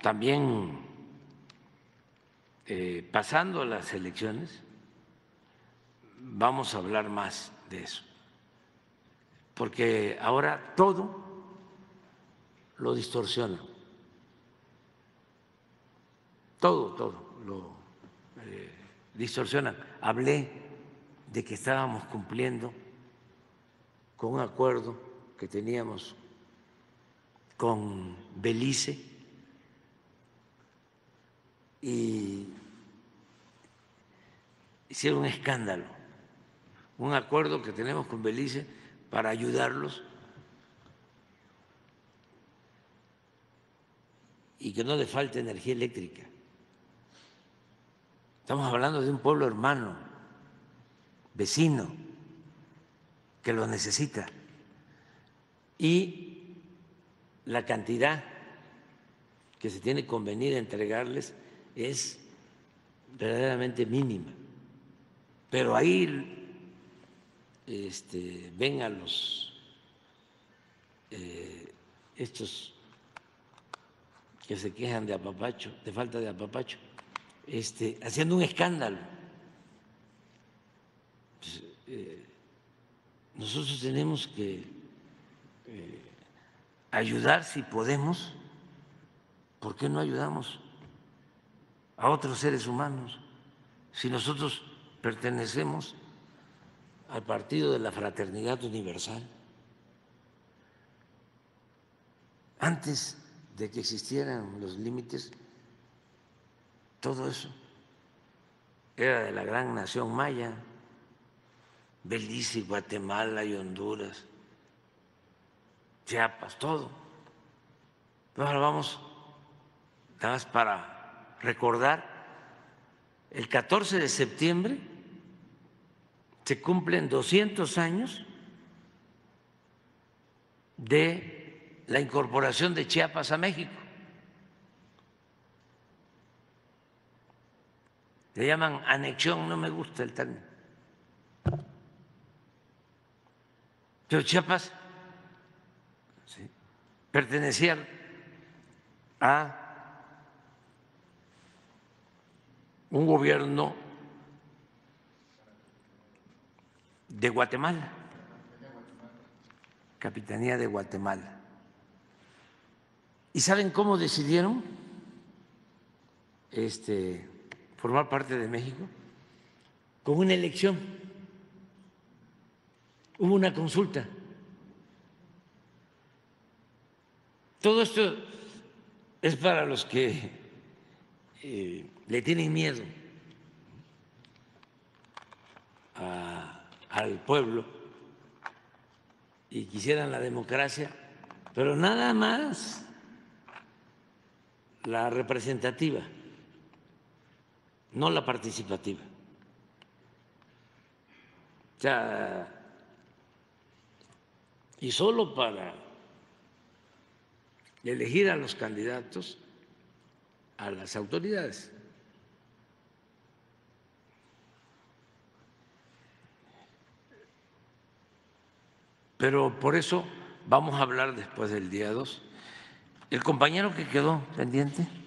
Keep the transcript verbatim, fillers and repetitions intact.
también eh, pasando las elecciones vamos a hablar más de eso, porque ahora todo lo distorsiona, todo, todo lo eh, distorsionan. Hablé de que estábamos cumpliendo con un acuerdo que teníamos con Belice y hicieron un escándalo, un acuerdo que tenemos con Belice para ayudarlos y que no le falte energía eléctrica. Estamos hablando de un pueblo hermano, vecino, que lo necesita. Y la cantidad que se tiene que convenir a entregarles es verdaderamente mínima. Pero ahí este, ven a los eh, estos que se quejan de apapacho, de falta de apapacho, este, haciendo un escándalo. Pues, eh, nosotros tenemos que eh, ayudar si podemos. ¿Por qué no ayudamos a otros seres humanos si nosotros pertenecemos al Partido de la Fraternidad Universal? Antes de que existieran los límites, todo eso era de la gran nación maya, Belice, Guatemala y Honduras, Chiapas, todo. Pero ahora vamos, nada más para recordar, el catorce de septiembre se cumplen doscientos años de la incorporación de Chiapas a México. Le llaman anexión, no me gusta el término. Pero Chiapas sí, pertenecía a un gobierno de Guatemala, Capitanía de Guatemala. ¿Y saben cómo decidieron este, formar parte de México? Con una elección. Hubo una consulta. Todo esto es para los que eh, le tienen miedo a, al pueblo y quisieran la democracia, pero nada más la representativa, no la participativa. O sea, y solo para elegir a los candidatos a las autoridades. Pero por eso vamos a hablar después del día dos. El compañero que quedó pendiente.